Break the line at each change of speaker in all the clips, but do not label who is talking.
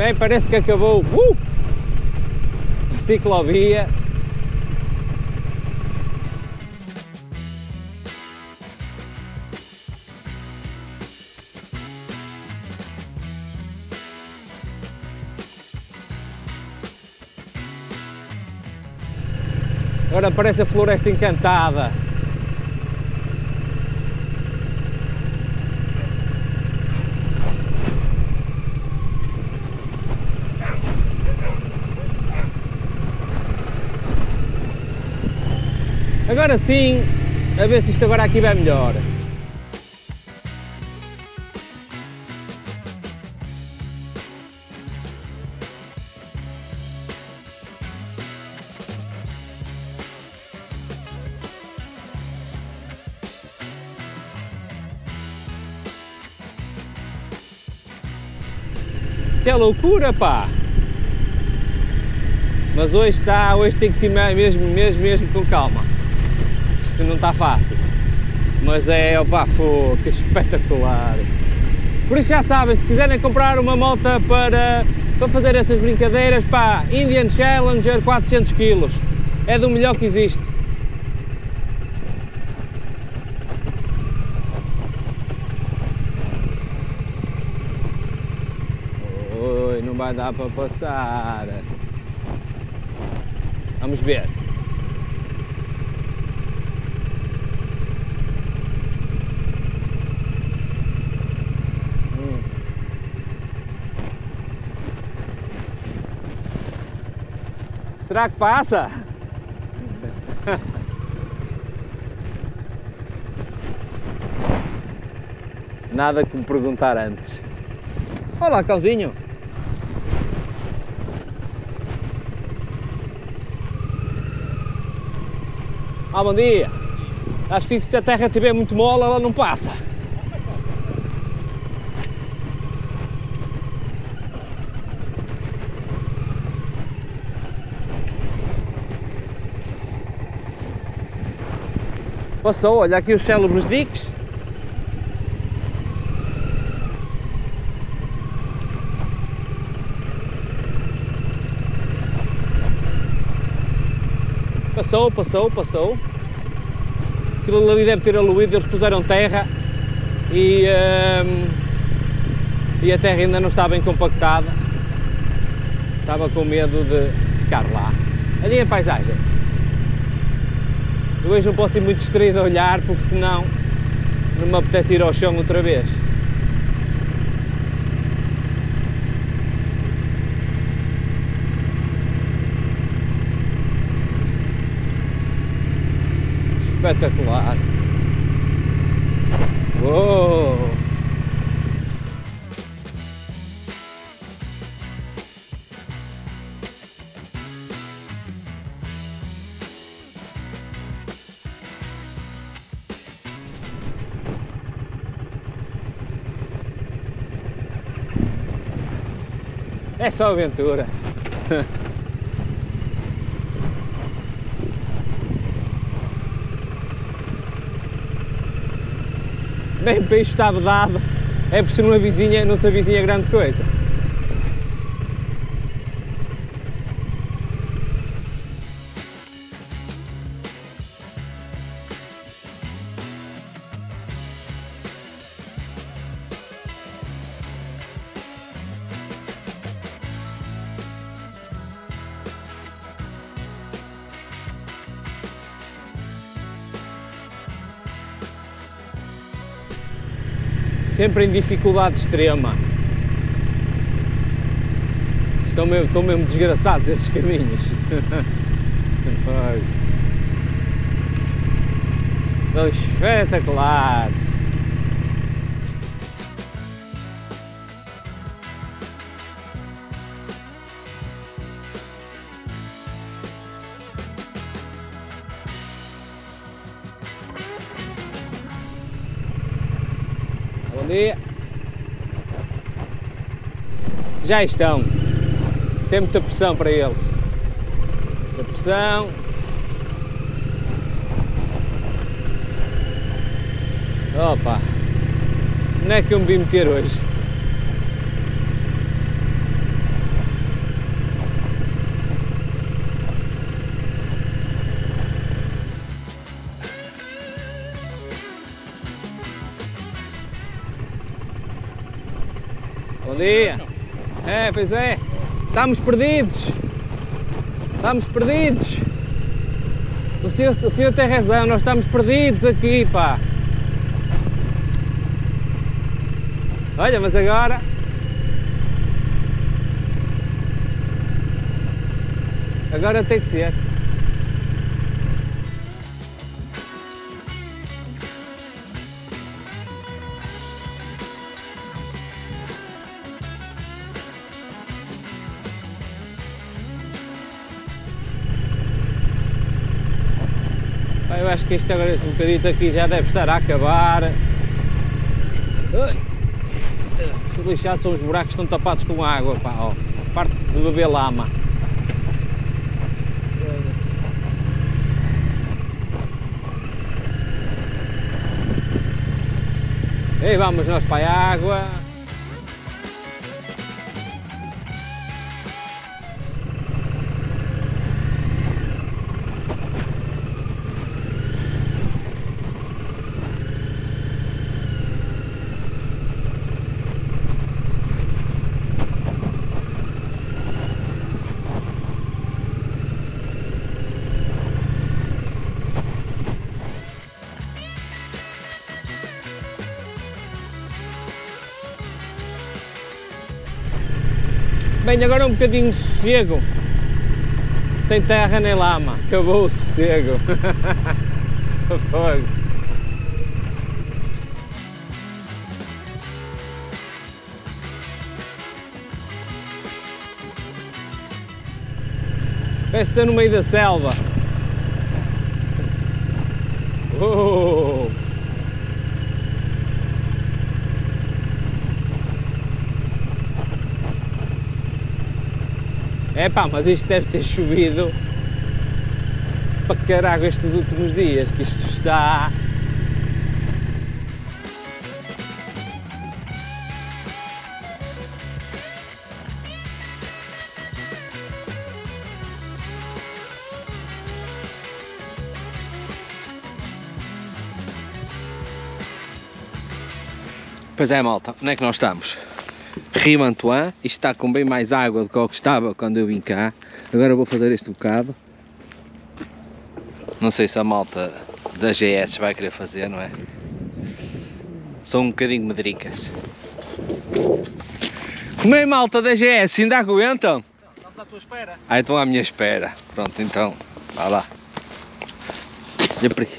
Bem, parece que acabou a ciclovia. Agora parece a Floresta Encantada. Agora sim, a ver se isto agora aqui vai melhor. Isto é loucura, pá! Mas hoje tem que ser mesmo com calma. Isto não está fácil. Mas é, opá, que espetacular! Por isso já sabem, se quiserem comprar uma moto para fazer essas brincadeiras, pá, Indian Challenger 400 kg. É do melhor que existe. Oi, não vai dar para passar. Vamos ver. Será que passa? Nada como perguntar antes. Olá, cãozinho. Bom dia. Acho que se a terra estiver muito mole, ela não passa. Passou, olha aqui os célebres diques. Passou. Aquilo ali deve ter aluído, eles puseram terra e a terra ainda não está bem compactada. Estava com medo de ficar lá. Ali a paisagem. Eu hoje não posso ir muito distraído a olhar, porque senão não me apetece ir ao chão outra vez. Espetacular! Uou! É só aventura. Bem, para isto está vedado, é porque se não se avizinha grande coisa. Sempre em dificuldade extrema. Estão mesmo desgraçados esses caminhos. Estão espetaculares. Bom dia. Já estão. Isto é muita pressão para eles. Muita pressão. Opa! Onde é que eu me vim meter hoje? dia. É, pois é. Estamos perdidos. Estamos perdidos. O senhor tem razão, nós estamos perdidos aqui, pá. Olha, mas agora... Agora tem que ser. Eu acho que isto agora, esse bocadito aqui já deve estar a acabar. Os lixados são os buracos que estão tapados com água, pá, ó. Parte de beber lama. E vamos nós para a água. Bem, agora um bocadinho de sossego, sem terra nem lama, acabou o sossego. Fogo. Parece que está no meio da selva. Epá, mas isto deve ter chovido para caralho estes últimos dias, que isto está... Pois é, malta, onde é que nós estamos? Rio Antoine, isto está com bem mais água do que o que estava quando eu vim cá. Agora vou fazer este bocado. Não sei se a malta da GS vai querer fazer, não é? São um bocadinho medricas. Como é, malta da GS? Ainda aguentam?
Estamos à tua espera.
Ah, estão à minha espera. Pronto, então, vá lá. Olha para aí.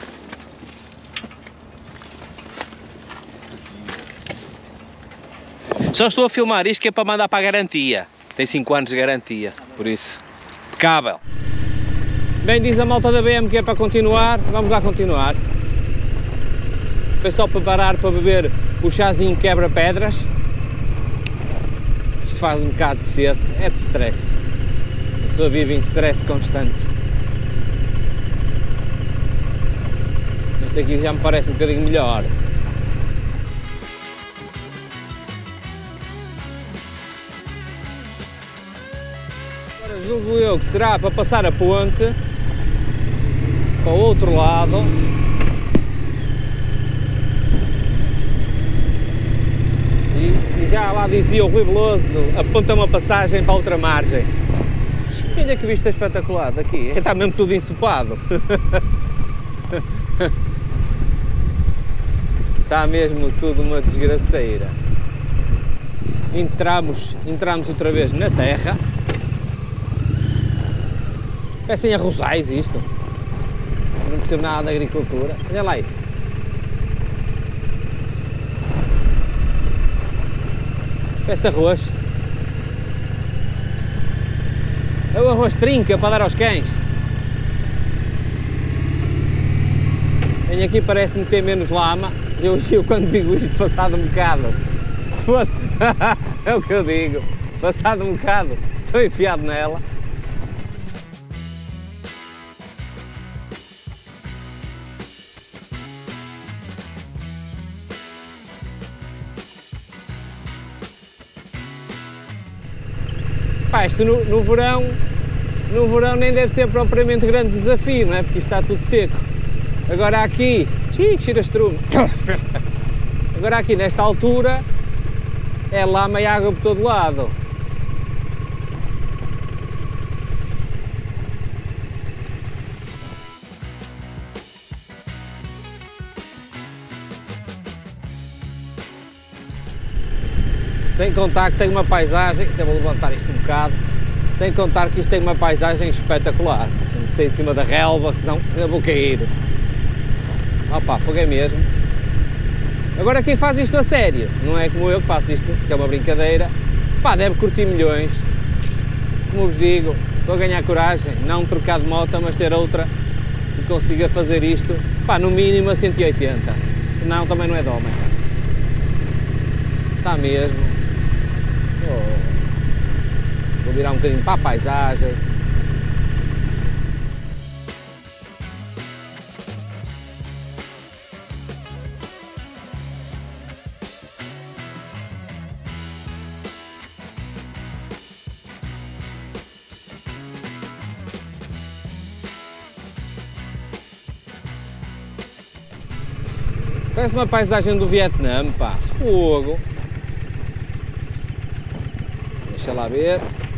Só estou a filmar isto que é para mandar para a garantia. Tem 5 anos de garantia, por isso. Impecável. Bem, diz a malta da BM que é para continuar. Vamos lá continuar. Foi só para parar para beber o chazinho quebra-pedras. Isto faz um bocado de sede. É de stress. A pessoa vive em stress constante. Este aqui já me parece um bocadinho melhor. Julgo eu que será para passar a ponte para o outro lado e já lá dizia o Rui Veloso, aponta uma passagem para a outra margem. Olha que vista espetacular daqui, está mesmo tudo ensopado. Está mesmo tudo uma desgraceira. Entramos outra vez na terra. Parecem arrozais isto. Não percebo nada da agricultura. Olha lá isto. Parece arroz. É o arroz trinca para dar aos cães. Venho aqui, parece-me ter menos lama. Eu quando digo isto, passado um bocado. É o que eu digo. Passado um bocado, estou enfiado nela. Pá, isto no verão nem deve ser propriamente grande desafio, não é? Porque isto está tudo seco. Agora aqui, cheira estrume. Agora aqui nesta altura é lama e água por todo lado. Sem contar que tem uma paisagem, até vou levantar isto um bocado, sem contar que isto tem uma paisagem espetacular. Não sei de cima da relva, senão eu vou cair. Opa, fogo é mesmo. Agora quem faz isto a sério, não é como eu que faço isto, que é uma brincadeira, pá, deve curtir milhões. Como vos digo, estou a ganhar coragem, não trocar de moto, mas ter outra que consiga fazer isto, pá, no mínimo a 180, senão também não é de homem. Está mesmo. Vou virar um bocadinho para a paisagem. Parece uma paisagem do Vietnã, pá, fogo. Deixa lá ver.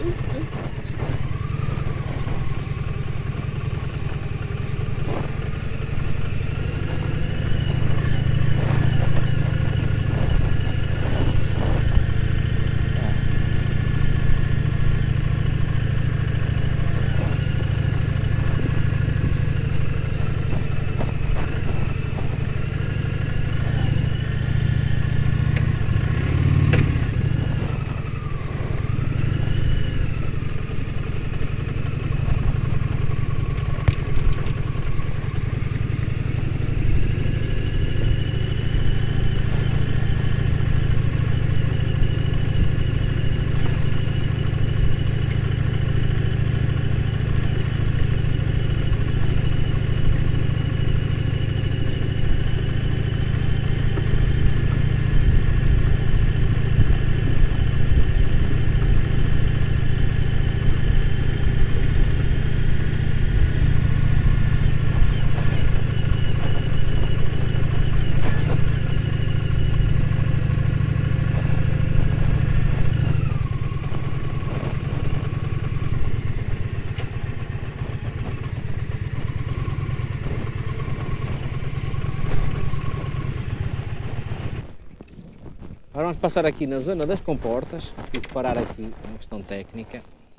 Agora vamos passar aqui na zona das comportas e reparar aqui uma questão técnica.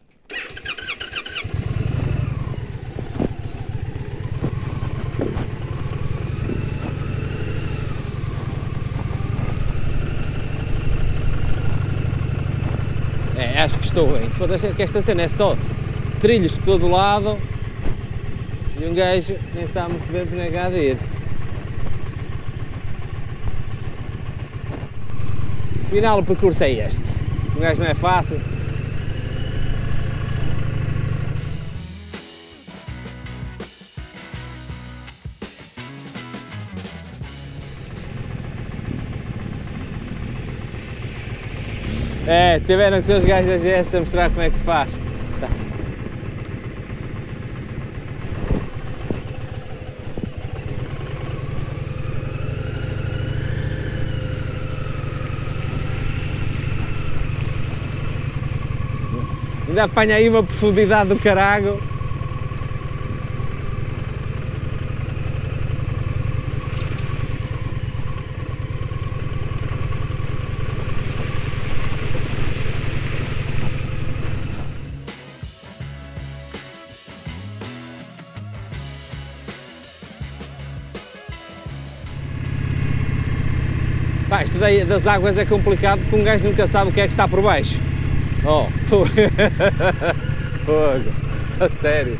Acho que estou bem. Foda-se que esta cena é só trilhos por todo lado e um gajo nem sabe muito bem para onde há de ir. Afinal, o percurso é este. Um gajo não é fácil. Tiveram que ser os gajos da GS a mostrar como é que se faz. Ainda apanha aí uma profundidade do carago. Pá, isto das águas é complicado porque um gajo nunca sabe o que é que está por baixo. Oh, fogo, a sério.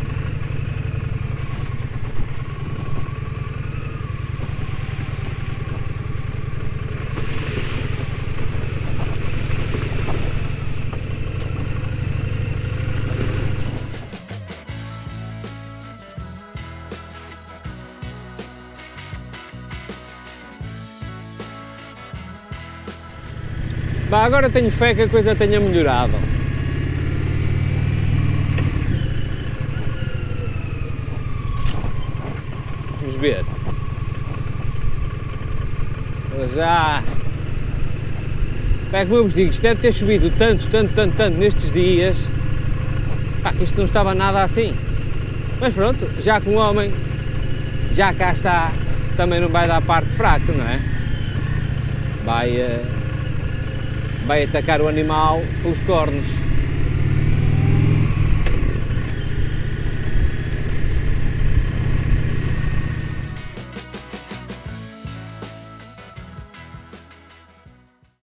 Bah, agora tenho fé que a coisa tenha melhorado. Vamos ver. Já. Pá, como eu vos digo, isto deve ter chovido tanto nestes dias, pá, que isto não estava nada assim. Mas pronto, já que um homem já cá está, também não vai dar parte fraco, não é? Vai atacar o animal pelos cornos.